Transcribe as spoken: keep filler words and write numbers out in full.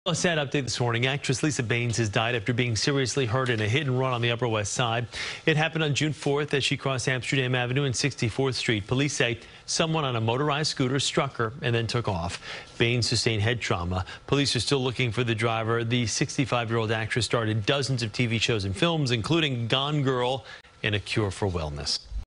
A sad update this morning. Actress Lisa Baines has died after being seriously hurt in a hit and run on the Upper West Side. It happened on June fourth as she crossed Amsterdam Avenue and sixty-fourth Street. Police say someone on a motorized scooter struck her and then took off. Baines sustained head trauma. Police are still looking for the driver. The sixty-five-year-old actress starred in dozens of T V shows and films, including Gone Girl and A Cure for Wellness.